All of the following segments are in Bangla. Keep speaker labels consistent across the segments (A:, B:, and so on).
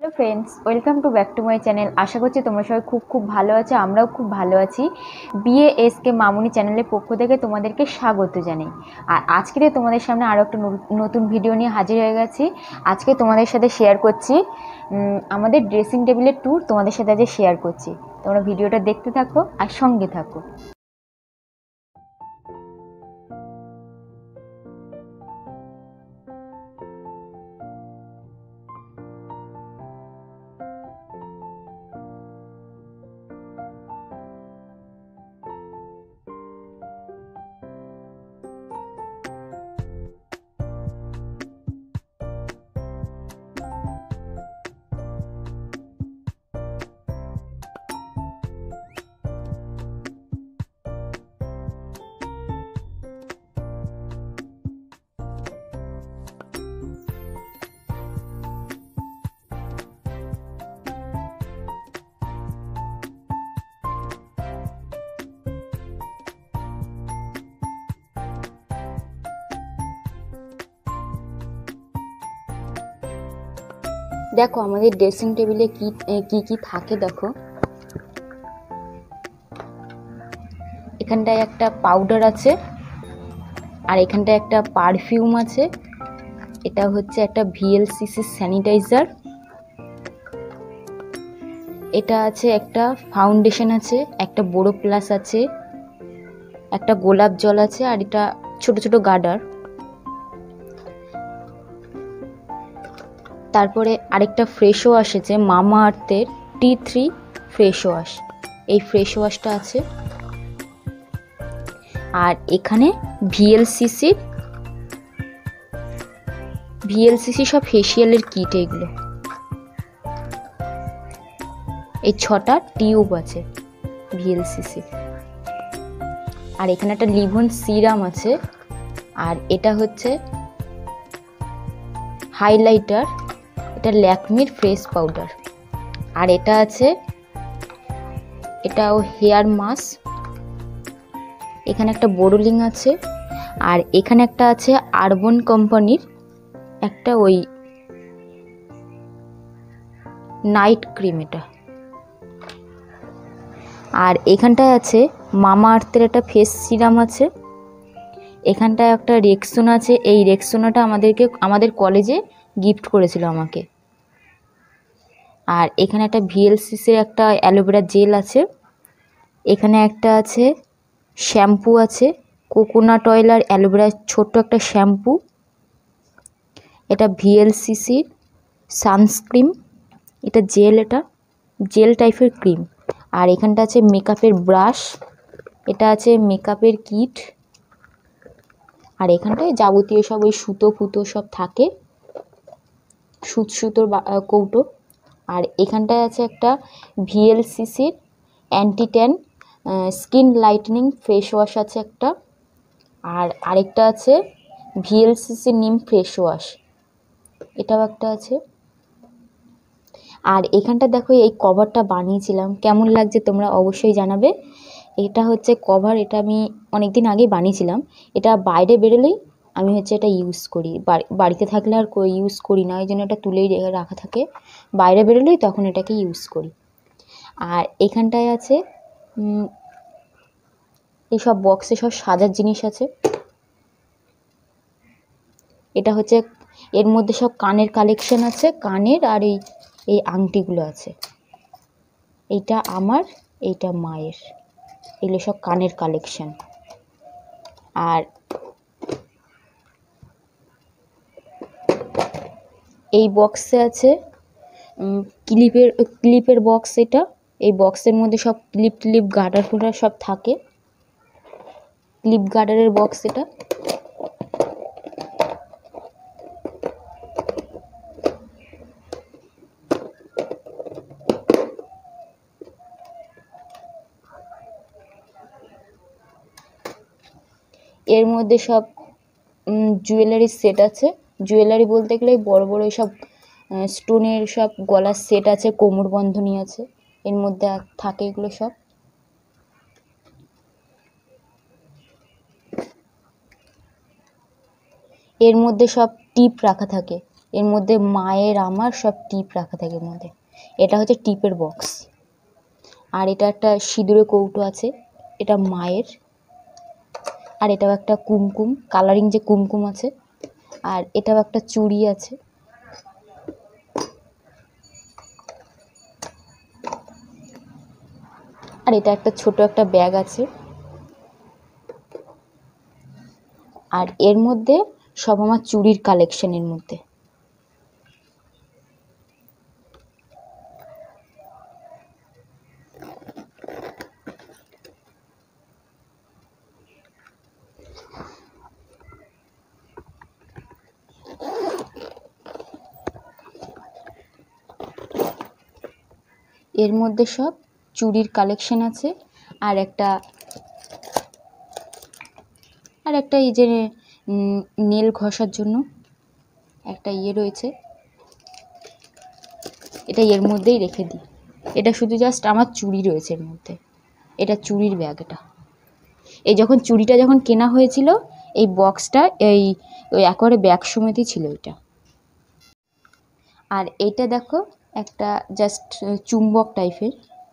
A: Friends, welcome to back to my channel. আশা করছি তোমরা সবাই খুব খুব ভালো আছো। আমরাও খুব ভালো আছি। বিএএসকে মামুনি চ্যানেলের পক্ষ থেকে তোমাদেরকে স্বাগত জানাই। আর আজকে তোমাদের সামনে আরও একটা নতুন ভিডিও নিয়ে হাজির হয়ে গেছি। আজকে তোমাদের সাথে শেয়ার করছি আমাদের ড্রেসিং টেবিলের ট্যুর। তোমাদের সাথে আজকে শেয়ার করছি, তোমরা ভিডিওটা দেখতে থাকো আর সঙ্গে থাকো। দেখো আমাদের ড্রেসিং টেবিলে কি কি থাকে। দেখো এখানটায় একটা পাউডার আছে, আর এখানটায় একটা পারফিউম আছে। এটা হচ্ছে একটা ভিএলসিসি স্যানিটাইজার। এটা আছে একটা ফাউন্ডেশন আছে, একটা বোরো প্লাস আছে, একটা গোলাপ জল আছে, আর এটা ছোট ছোট গার্ডার। তারপরে আরেকটা ফ্রেশ ওয়াশ আছে, মামা আর্থের T3 ফ্রেশ ওয়াশ। এই ফ্রেশ ওয়াশটা আছে। আর এখানে ভিএলসিসি সব ফেসিয়ালের কিট। এগুলো এই 6টা টিউব আছে ভিএলসিসি। আর এখানে একটা লিভন সিরাম আছে। আর এটা হচ্ছে হাইলাইটার, এটা ল্যাকমির ফ্রেশ পাউডার। আর এটা আছে, এটাও হেয়ার মাস্ক। এখানে একটা বোরোলিং আছে। আর এখানে একটা আছে আরবান কোম্পানির একটা ওই নাইট ক্রিম এটা। আর এখানটায় আছে মামা আর্থের একটা ফেস সিরাম আছে। এখানটায় একটা রেক্সোনা আছে। এই রেক্সোনাটা আমাদের কলেজে গিফট করেছিল আমাকে। আর এখানে একটা ভিএলসিসির একটা অ্যালোভেরা জেল আছে। এখানে একটা আছে শ্যাম্পু আছে, কোকোনাট অয়েল আর অ্যালোভেরার ছোট্ট একটা শ্যাম্পু। এটা ভিএলসিসির সানস্ক্রিন, এটা জেল টাইপের ক্রিম। আর এখানটা আছে মেকআপের ব্রাশ, এটা আছে মেকআপের কিট। আর এখানটায় যাবতীয় সব ওই সুতো ফুতো সব থাকে, সুতোর কৌটো। আর এখানটায় আছে একটা ভিএলসিসির anti tan skin lightening face wash আছে একটা। আর আরেকটা আছে ভিএলসিসি নিম ফেস ওয়াশ, এটাও একটা আছে। আর এখানটা দেখো এই কভারটা বানিয়েছিলাম, কেমন লাগছে তোমরা অবশ্যই জানাবে। এটা হচ্ছে কভার, এটা আমি অনেক দিন আগেই বানিয়েছিলাম। এটা বাইরে বেরোলেই আমি এটা ইউজ করি, বাড়িতে থাকলে আর ইউজ করি না, ওই জন্য এটা তুলেই রাখা থাকে। বাইরে বেরোলেই তখন এটাকে ইউজ করি। আর এখানটায় আছে এইসব বক্সে সব সাজার জিনিস আছে। এটা হচ্ছে, এর মধ্যে সব কানের কালেকশন আছে, কানের আর এই আংটিগুলো আছে। এইটা আমার, এইটা মায়ের, এগুলো সব কানের কালেকশন। আর এই বক্সে আছে ক্লিপের বক্স। এটা এই বক্সের মধ্যে সব ক্লিপ গার্ডার ফুডার সব থাকে, ক্লিপ গার্ডারের বক্স এটা। এর মধ্যে সব জুয়েলারির সেট আছে। জুয়েলারি বলতে গেলে বড় বড় সব স্টোনের সব গলার সেট আছে, কোমর বন্ধনী আছে, এর মধ্যে থাকে এগুলো সব। এর মধ্যে সব টিপ রাখা থাকে, এর মধ্যে মায়ের আমার সব টিপ রাখা থাকে এর মধ্যে। এটা হচ্ছে টিপের বক্স। আর এটা একটা সিঁদুরের কৌটো আছে, এটা মায়ের। আর এটাও একটা কুমকুম, কালারিং যে কুমকুম আছে। আর এটাও একটা চুড়ি আছে। আর এটা একটা ছোট একটা ব্যাগ আছে। আর এর মধ্যে সব আমার চুড়ির কালেকশন এর মধ্যে। এর মধ্যে সব চুড়ির কালেকশন আছে। আর একটা এই যে নেল ঘষার জন্য একটা ইয়ে রয়েছে, এটা এর মধ্যেই রেখে দিই। এটা শুধু জাস্ট আমার চুড়ি রয়েছে এর মধ্যে। এটা চুড়ির ব্যাগ। এটা এই চুড়িটা যখন কেনা হয়েছিল, এই বক্সটা ওই একেবারে ব্যাগ সমেতই ছিল এটা। আর এইটা দেখো একটা জাস্ট চুম্বক টাইপের,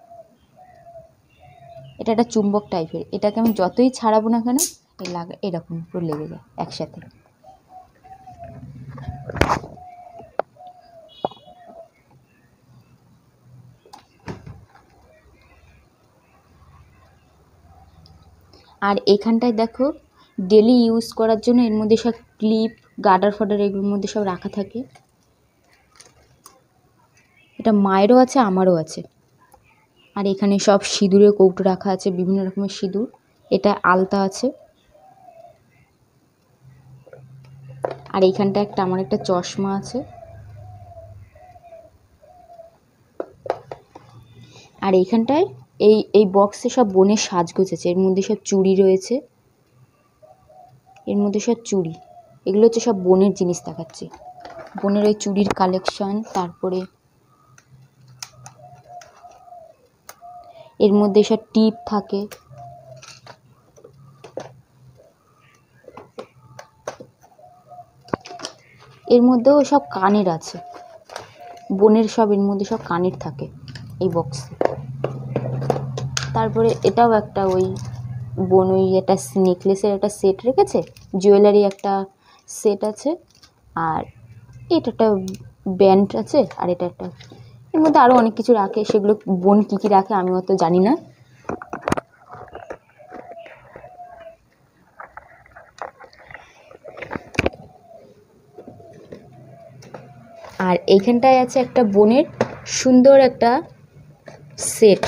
A: এটা একটা চুম্বক টাইপের। এটাকে আমি যতই ছাড়াবো না কেন এরকম পুরো লেগে যায় একসাথে। আর এখানটায় দেখো ডেলি ইউজ করার জন্য এর মধ্যে সব ক্লিপ, গার্ডার ফাডার এগুলোর মধ্যে সব রাখা থাকে। এটা মায়েরও আছে, আমারও আছে। আর এখানে সব সিঁদুরের কৌটো রাখা আছে, বিভিন্ন রকমের সিঁদুর। এটা আলতা আছে। আর এইখানটা আমার একটা চশমা আছে। আর এইখানটায় এই বক্সে সব বোনের সাজগোজ আছে। এর মধ্যে সব চুড়ি রয়েছে, এর মধ্যে সব চুড়ি। এগুলো হচ্ছে সব বোনের জিনিস দেখাচ্ছি, বোনের ওই চুড়ির কালেকশন। তারপরে এর মধ্যে সব টিপ থাকে। এর মধ্যেও সব কানের আছে, বোনের সব এর মধ্যে সব কানের থাকে এই বক্সে। তারপরে এটাও একটা ওই বোন ওই একটা নেকলেসের একটা সেট রেখেছে, জুয়েলারি একটা সেট আছে। আর এটা একটা ব্যান্ড আছে। আর এটা একটা, এর মধ্যে আরও অনেক কিছু রাখে, সেগুলো বোন কী কী রাখে আমি অত জানি না। আর এইখানটায় আছে একটা বোনের সুন্দর একটা সেট।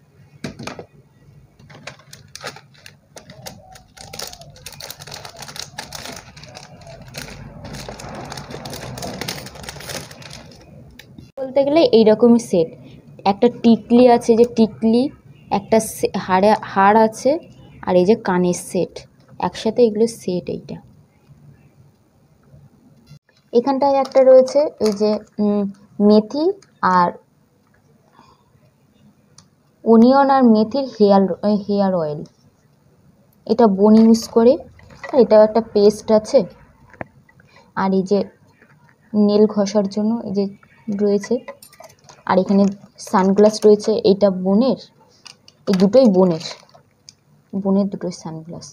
A: বলতে গেলে এইরকমই সেট। একটা টিকলি আছে, যে টিকলি, একটা হাড় আছে। আর এই যে কানের সেট, একসাথে এগুলো সেট। এইটা এখানটায় একটা রয়েছে এই যে মেথি আর অনিয়ন আর মেথির হেয়ার অয়েল। এটা বোন ইউজ করে। আর এটাও একটা পেস্ট আছে। আর এই যে নেল ঘষার জন্য এই যে রয়েছে। আর এখানে সানগ্লাস রয়েছে, এইটা বোনের। এই দুটোই বোনের দুটোই সানগ্লাস।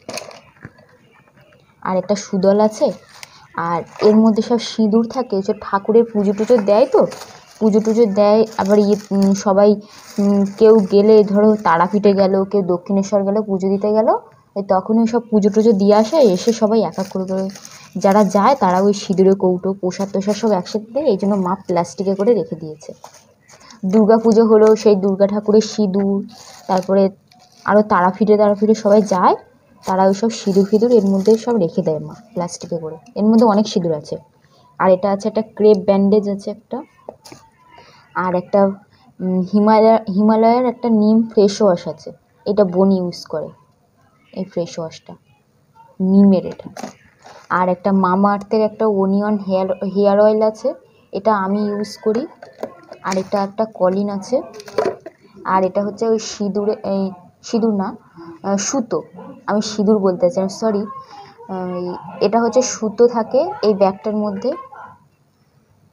A: আর একটা সুদল আছে। আর এর মধ্যে সব সিঁদুর থাকে, যে ঠাকুরের পুজো টুজো দেয়, তো পুজো টুজো দেয়। আবার সবাই কেউ গেলে, ধরো তারাপীঠে গেল, কেউ দক্ষিণেশ্বর গেল পুজো দিতে গেল, তখন ওই সব পুজো টুজো দিয়ে আসে। এসে সবাই এক এক করে যারা যায় তারা ওই সিঁদুরের কৌটো, প্রসাদ টোসাদ সব একসাথে দেয়। এই জন্য মা প্লাস্টিকে করে রেখে দিয়েছে। দুর্গা পুজো হলো, সেই দুর্গা ঠাকুরের সিঁদুর। তারপরে আরও তারাপীঠে সবাই যায়, তারা ওই সব সিঁদুর এর মধ্যে সব রেখে দেয় মা প্লাস্টিকে করে। এর মধ্যে অনেক সিঁদুর আছে। আর এটা আছে একটা ক্রেপ ব্যান্ডেজ আছে একটা। আর একটা হিমালয়ের একটা নিম ফেস ওয়াশ আছে, এটা বোন ইউজ করে, এই ফেস ওয়াশটা নিমের এটা। আর একটা মামা আর্থের একটা অনিয়ন হেয়ার অয়েল আছে, এটা আমি ইউজ করি। আর এটা একটা কলিন আছে। আর এটা হচ্ছে ওই সিঁদুর না, সুতো। আমি সিঁদুর বলতে চাই, সরি। এটা হচ্ছে সুতো থাকে এই ব্যাগটার মধ্যে।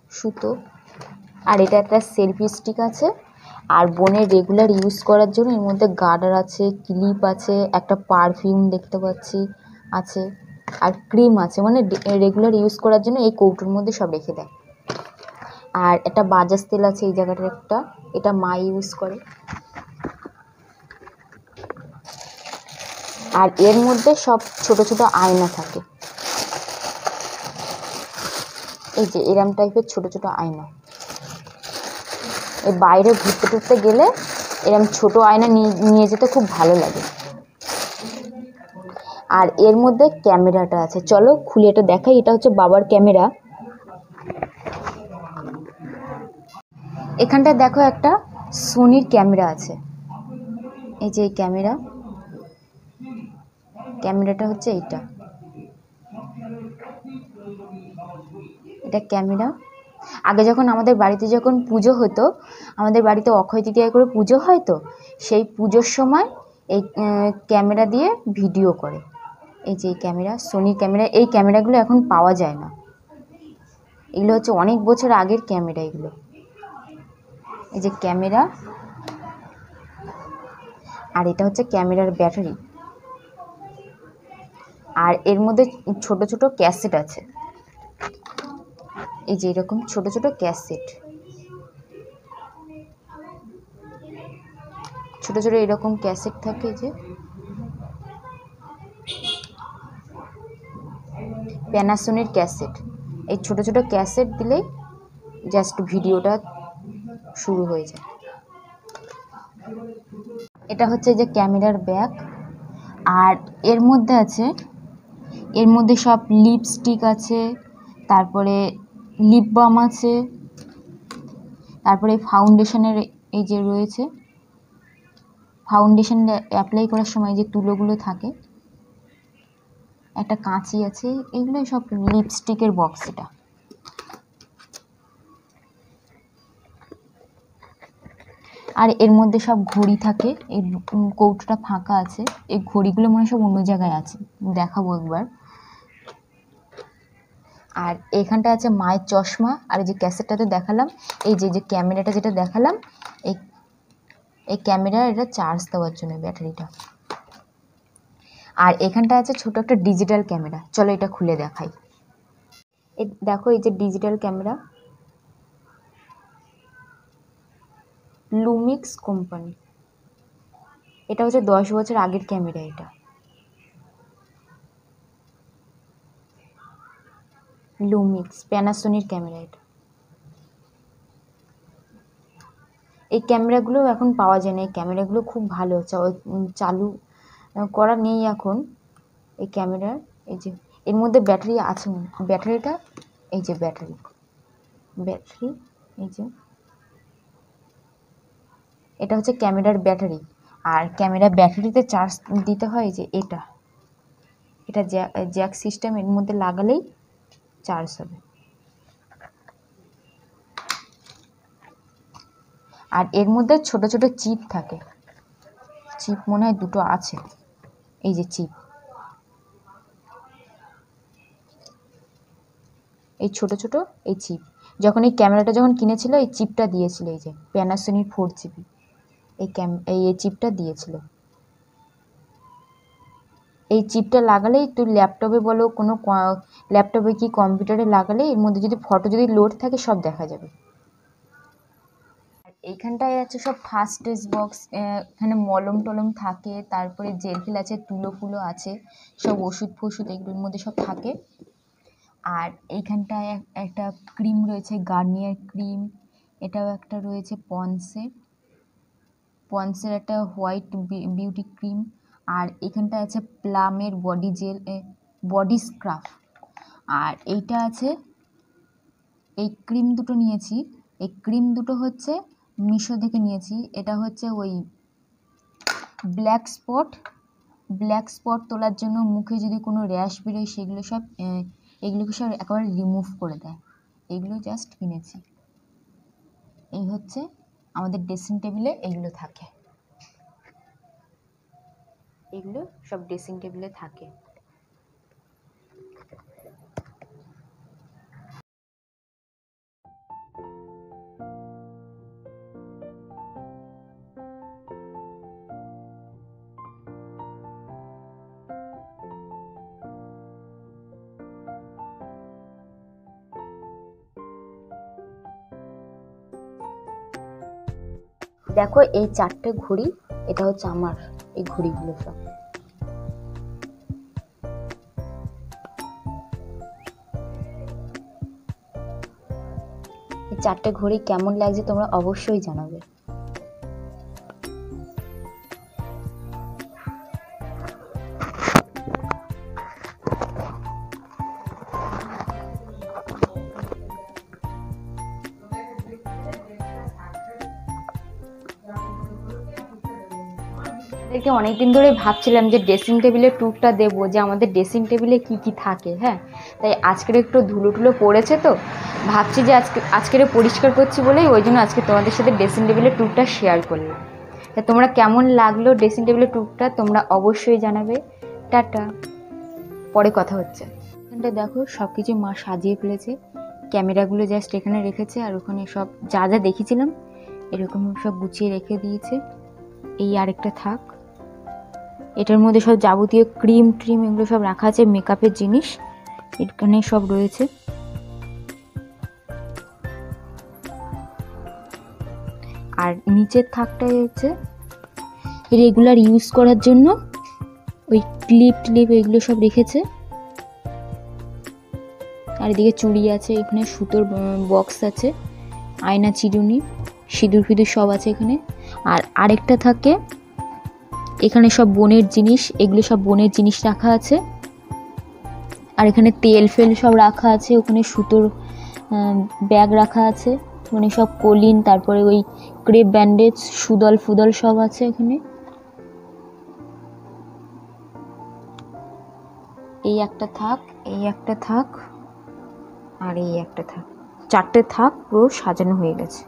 A: সুতো। আর এটা একটা সেলফি স্টিক আছে। আর বোনের রেগুলার ইউজ করার জন্য এর মধ্যে গার্ডার আছে, ক্লিপ আছে, একটা পারফিউম দেখতে পাচ্ছি আছে, আর ক্রিম আছে, মানে রেগুলার ইউজ করার জন্য এই কৌটোর মধ্যে সব রেখে দেয়। আর একটা বাজাজ তেল আছে এই জায়গাটার একটা, এটা মা ইউজ করে। আর এর মধ্যে সব ছোট ছোট আয়না থাকে, এই যে এরম টাইপের ছোট ছোট আয়না। এই বাইরে ঘুরতে টুরতে গেলে এরম ছোট আয়না নিয়ে যেতে খুব ভালো লাগে। আর এর মধ্যে ক্যামেরাটা আছে, চলো খুলে এটা দেখাই। এটা হচ্ছে বাবার ক্যামেরা। এখানটায় দেখো একটা সোনির ক্যামেরা আছে, এই যে এই ক্যামেরাটা হচ্ছে এইটা, এটা ক্যামেরা। আগে যখন আমাদের বাড়িতে যখন পুজো হতো, আমাদের বাড়িতে অক্ষয় তৃতীয়া করে পুজো হয়, তো সেই পুজোর সময় এই ক্যামেরা দিয়ে ভিডিও করে। এই যে এই ক্যামেরা, সোনির ক্যামেরা। এই ক্যামেরাগুলো এখন পাওয়া যায় না, এগুলো হচ্ছে অনেক বছর আগের ক্যামেরা এগুলো। এই যে ক্যামেরা, আর এটা হচ্ছে ক্যামেরার ব্যাটারি। আর এর মধ্যে ছোট ছোট ক্যাসেট আছে, এই যে এরকম ছোট ছোট ক্যাসেট, ছোট ছোট এরকম ক্যাসেট থাকে। যে প্যানাসোনিক ক্যাসেট, এই ছোট ছোট ক্যাসেট দিলেই জাস্ট ভিডিওটা শুরু হয়ে যায়। এটা হচ্ছে যে ক্যামেরার ব্যাগ। আর এর মধ্যে আছে, এর মধ্যে সব লিপস্টিক আছে, তারপরে লিপ বাম আছে, তারপরে ফাউন্ডেশনের এই যে রয়েছে, ফাউন্ডেশন অ্যাপ্লাই করার সময় যে তুলোগুলো থাকে, একটা কাঁচি আছে, এগুলোই সব লিপস্টিকের বক্স। এটা আর এর মধ্যে সব ঘড়ি থাকে। এই কৌটোটা ফাঁকা আছে, এই ঘড়িগুলো মনে হয় সব অন্য জায়গায় আছে, দেখাবো একবার। আর এখানটা আছে মায়ের চশমা। আর এই যে ক্যাসেটটাতে দেখালাম, এই যে যে ক্যামেরাটা যেটা দেখালাম, এই ক্যামেরা, এটা চার্জ দেওয়ার জন্য ব্যাটারিটা। আর এখানটা আছে ছোট একটা ডিজিটাল ক্যামেরা, চলো এটা খুলে দেখাই। এই দেখো, এই যে ডিজিটাল ক্যামেরা, লুমিক্স কোম্পানি। এটা হচ্ছে 10 বছর আগের ক্যামেরা। এটা লুমিক্স প্যানাসোনিক ক্যামেরা। এটা এই ক্যামেরাগুলো এখন পাওয়া যায় না, এই ক্যামেরাগুলো খুব ভালো, চালু করা নেই এখন এই ক্যামেরার। এই যে এর মধ্যে ব্যাটারি আছে, ব্যাটারিটা, এই যে ব্যাটারি, এই যে এটা হচ্ছে ক্যামেরার ব্যাটারি। আর ক্যামেরা ব্যাটারিতে চার্জ দিতে হয়, যে এটা জ্যাক সিস্টেম, এর মধ্যে লাগালেই চার্জ হবে। আর এর মধ্যে ছোট ছোট চিপ থাকে, চিপ মনে হয় দুটো আছে, এই যে চিপ, এই ছোট ছোট এই চিপ। যখন এই ক্যামেরাটা যখন কিনেছিল, এই চিপটা দিয়েছিল, এই যে প্যানাসোনিক 4GB, এই চিপটা দিয়েছিল। এই চিপটা লাগালেই তুই ল্যাপটপে বলো, কোনো ল্যাপটপে কি কম্পিউটারে লাগালে এর মধ্যে যদি ফটো যদি লোড থাকে সব দেখা যাবে। আর এইখানটায় আছে সব ফার্স্ট এড বক্স, এখানে মলম টলম থাকে, তারপরে জেল ফেল আছে, তুলো ফুলো আছে, সব ওষুধ ফষুধ এগুলোর মধ্যে সব থাকে। আর এইখানটায় একটা ক্রিম রয়েছে, গার্নিয়ার ক্রিম। এটাও একটা রয়েছে পন্সের একটা হোয়াইট বিউটি ক্রিম। আর এখানটা আছে প্লামের বডি জেল, বডি স্ক্রাব। আর এইটা আছে, এই ক্রিম দুটো নিয়েছি, এই ক্রিম দুটো হচ্ছে মিশো থেকে নিয়েছি। এটা হচ্ছে ওই ব্ল্যাক স্পট তোলার জন্য, মুখে যদি কোনো র্যাশ বেরোয় সেগুলো সব, এগুলোকে সব একেবারে রিমুভ করে দেয়। এগুলো জাস্ট কিনেছি। এই হচ্ছে আমাদের ড্রেসিং টেবিলে এগুলো থাকে, এগুলো সব ড্রেসিং টেবিলে থাকে। দেখো এই 4টে ঘড়ি, এটা হচ্ছে আমার এই ঘড়িগুলো সব। এই 4টে ঘড়ি কেমন লাগছে তোমরা অবশ্যই জানাবে। আমাদেরকে অনেকদিন ধরে ভাবছিলাম যে ড্রেসিং টেবিলের ট্যুরটা দেবো, যে আমাদের ড্রেসিং টেবিলে কি কি থাকে। হ্যাঁ, তাই আজকের একটু ধুলো টুলো পড়েছে, তো ভাবছি যে আজকের পরিষ্কার করছি বলেই ওই জন্য আজকে তোমাদের সাথে ড্রেসিং টেবিলের ট্যুরটা শেয়ার করলাম। তা তোমরা কেমন লাগলো ড্রেসিং টেবিলের ট্যুরটা তোমরা অবশ্যই জানাবে। টাটা, পরে কথা হচ্ছে। এখানটা দেখো সব কিছু মা সাজিয়ে ফেলেছে, ক্যামেরাগুলো জাস্ট এখানে রেখেছে, আর ওখানে সব যা যা দেখেছিলাম এরকম সব গুছিয়ে রেখে দিয়েছে। এই আরেকটা থাক, এটার মধ্যে সব যাবতীয় ক্রিম ট্রিম এগুলো সব রাখা আছে, মেকআপের জিনিস এখানে সব রয়েছে। আর নিচের থাকটাই হচ্ছে রেগুলার ইউজ করার জন্য ওই ক্লিপ টিপ এগুলো সব রেখেছে। আর এদিকে চুড়ি আছে, এখানে সুতোর বক্স আছে, আয়না, চিরুনি, সিঁদুর ফিঁদুর সব আছে এখানে। আর আরেকটা থাকে এখানে সব বোনের জিনিস, এগুলো সব বোনের জিনিস রাখা আছে। আর এখানে তেল ফেল সব রাখা আছে, ওখানে সুতোর ব্যাগ রাখা আছে, মানে সব কলিন, তারপরে ওই ক্রেপ ব্যান্ডেজ, সুদল ফুদল সব আছে এখানে। এই একটা থাক, এই একটা থাক, আর এই একটা থাক, 4টে থাক পুরো সাজানো হয়ে গেছে।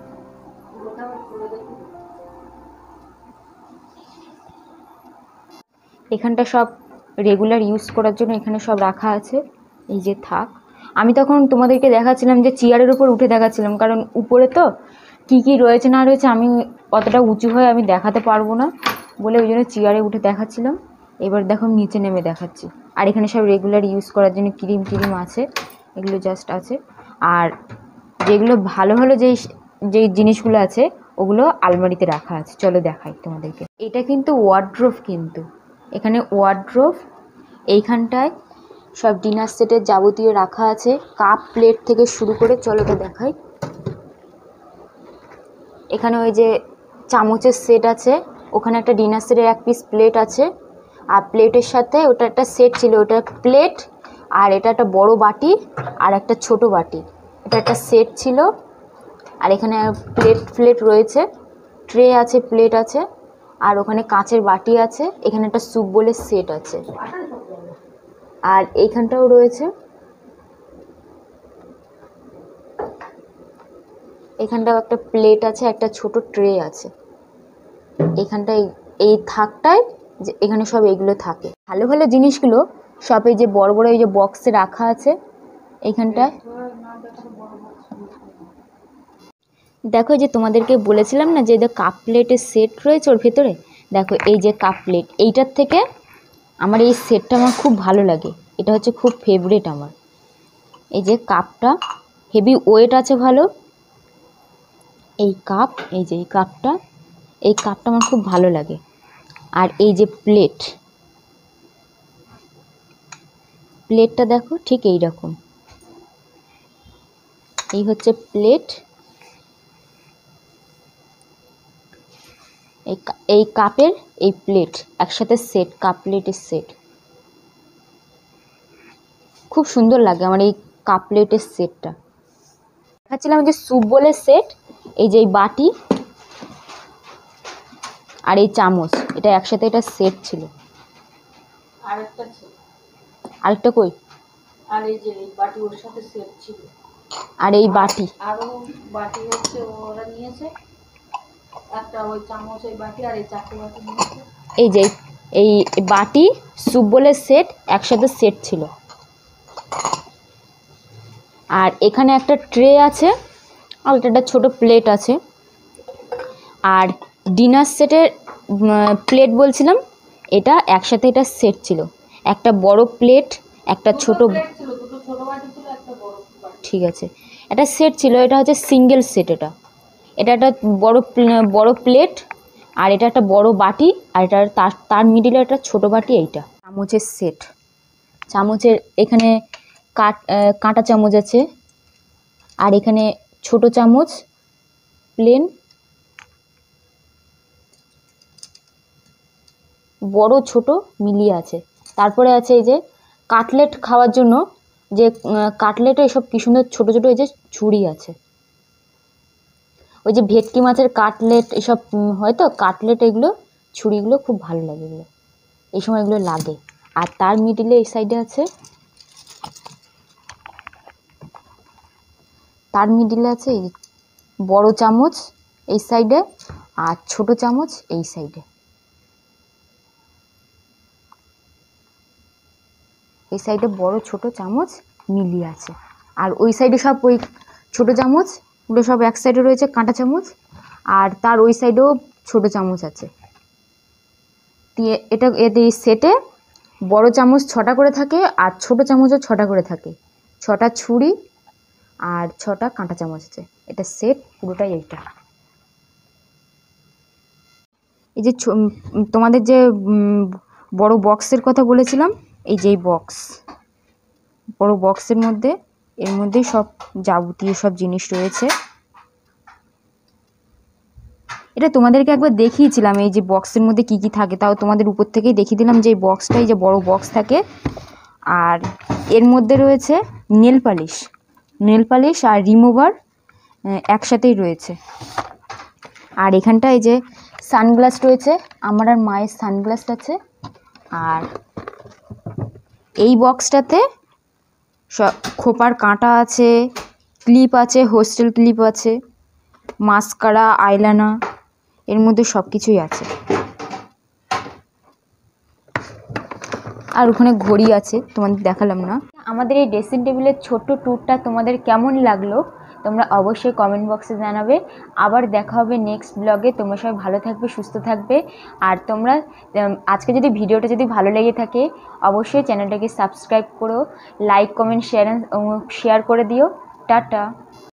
A: এখানটা সব রেগুলার ইউজ করার জন্য এখানে সব রাখা আছে। এই যে থাক, আমি তখন তোমাদেরকে দেখাচ্ছিলাম যে চেয়ারের উপর উঠে দেখাচ্ছিলাম, কারণ উপরে তো কি কি রয়েছে না রয়েছে আমি অতটা উঁচু হয়ে আমি দেখাতে পারবো না বলে ওই জন্য চেয়ারে উঠে দেখাচ্ছিলাম। এবার দেখো নিচে নেমে দেখাচ্ছি। আর এখানে সব রেগুলার ইউজ করার জন্য ক্রিম টিরিম আছে, এগুলো জাস্ট আছে। আর যেগুলো ভালো ভালো যেই জিনিসগুলো আছে ওগুলো আলমারিতে রাখা আছে, চলো দেখাই তোমাদেরকে। এটা কিন্তু ওয়ার্ড্রোব, কিন্তু এখানে ওয়ার্ড্রোব, এইখানটায় সব ডিনার সেটের যাবতীয় রাখা আছে, কাপ প্লেট থেকে শুরু করে, চলো এটা দেখাই। এখানে ওই যে চামচের সেট আছে, ওখানে একটা ডিনার সেটের 1 পিস প্লেট আছে, আর প্লেটের সাথে ওটা একটা সেট ছিল, ওটা প্লেট, আর এটা একটা বড় বাটি আর একটা ছোট বাটি, এটা একটা সেট ছিল। আর এখানে প্লেট রয়েছে, ট্রে আছে, প্লেট আছে, আর ওখানে কাঁচের বাটি আছে, এখানে একটা স্যুপ বলে সেট আছে, আর এইখানটাও রয়েছে। এখানটাও একটা প্লেট আছে, একটা ছোট ট্রে আছে। এখানটায় এই থাকটায় যে এখানে সব এইগুলো থাকে, ভালো ভালো জিনিসগুলো সব এই যে বড় বড় এই যে বক্সে রাখা আছে। এইখানটায় দেখো, যে তোমাদেরকে বলেছিলাম না যে কাপ প্লেটের সেট রয়েছে ওর ভেতরে, দেখো এই যে কাপ প্লেট, এইটার থেকে আমার এই সেটটা আমার খুব ভালো লাগে, এটা হচ্ছে খুব ফেভারিট আমার। এই যে কাপটা হেভি ওয়েট আছে ভালো, এই কাপ, এই যে এই কাপটা আমার খুব ভালো লাগে। আর এই যে প্লেটটা দেখো ঠিক এই রকম, এই হচ্ছে প্লেট। এই কাপের এই প্লেট একসাথে সেট, কাপ প্লেটের সেট খুব সুন্দর লাগে আমার এই কাপ প্লেটের সেটটা। দেখাচ্ছিলাম যে স্যুপ বলে সেট, এই যে এই বাটি আর এই চামচ, এটা একসাথে এটা সেট ছিল। আরেকটা কই?
B: আর এই যে এই বাটি ওর সাথে সেট ছিল,
A: আর এই বাটি
B: আরো বাটি হচ্ছে ওরা নিয়েছে, একটা ওই চামচ, এই বাটি আর এই 4টে বাটি নিয়েছে।
A: এই যে এই বাটি স্যুপ বলে সেট একসাথে সেট ছিল। আর এখানে একটা ট্রে আছে, আর একটা ছোট প্লেট আছে। আর ডিনার সেটের প্লেট বলছিলাম, এটা একসাথে এটা সেট ছিল, একটা বড় প্লেট, একটা ছোট
B: প্লেট ছিল, দুটো ছোট বাটি ছিল, একটা বড় বাটি।
A: ঠিক আছে, এটা সেট ছিল, এটা হচ্ছে সিঙ্গেল সেট। এটা এটা একটা বড় প্লেট, আর এটা একটা বড় বাটি, আর এটা তার মিডিলে একটা ছোট বাটি। এইটা চামচের সেট। চামচের এখানে কাঁটা চামচ আছে, আর এখানে ছোট চামচ প্লেন, বড় ছোট মিলিয়ে আছে। তারপরে আছে এই যে কাটলেট খাওয়ার জন্য যে কাটলেটে এসব কি সুন্দর ছোট ছোট এই যে ছুরি আছে। ওই যে ভেটকি মাছের কাটলেট এসব হয়তো কাটলেট, এগুলো ছুরিগুলো খুব ভালো লাগে, এগুলো এই সময় এগুলো লাগে। আর তার মিডিলে এই সাইডে আছে, তার মিডিলে আছে এই বড় চামচ এই সাইডে, আর ছোট চামচ এই সাইডে। এই সাইডে বড় ছোট চামচ মিলিয়ে আছে, আর ওই সাইডে সব ওই ছোট চামচগুলো সব এক সাইডে রয়েছে কাঁটা চামচ, আর তার ওই সাইডেও ছোট চামচ আছে। দিয়ে এই সেটে বড় চামচ 6টা করে থাকে, আর ছোট চামচও 6টা করে থাকে। 6টা ছুরি আর 6টা কাঁটা চামচ আছে। এটা সেট পুরোটাই এইটা। এই যে তোমাদের যে বড় বক্সের কথা বলেছিলাম, এই যে বড় বক্সের মধ্যে, এর মধ্যেই সব যাবতীয় সব জিনিস রয়েছে। এটা তোমাদেরকে একবার দেখিয়েছিলাম এই যে বক্সের মধ্যে কি কি থাকে, তাও তোমাদের উপর থেকেই দেখিয়ে দিলাম যে এই বক্সটাই যে বড় বক্স থাকে। আর এর মধ্যে রয়েছে নেল পালিশ আর রিমুভার একসাথেই রয়েছে। আর এখানটা এই যে সানগ্লাস রয়েছে, আমার আর মায়ের সানগ্লাস আছে। আর এই বক্সটাতে সব খোপার কাঁটা আছে, ক্লিপ আছে, হোস্টেল ক্লিপ আছে, মাস্কারা, আইলাইনার, এর মধ্যে সব কিছুই আছে। আর ওখানে ঘড়ি আছে, তোমাদের দেখালাম না। আমাদের এই ড্রেসিং টেবিলের ছোট্ট ট্যুরটা তোমাদের কেমন লাগলো তোমরা অবশ্যই কমেন্ট বক্সে জানাবে। আবার দেখা হবে নেক্সট ব্লগে। তোমরা সবাই ভালো থাকবে, সুস্থ থাকবে। আর তোমরা আজকে যদি ভিডিওটা যদি ভালো লেগে থাকে অবশ্যই চ্যানেলটাকে সাবস্ক্রাইব করো, লাইক কমেন্ট শেয়ার করে দিও। টাটা।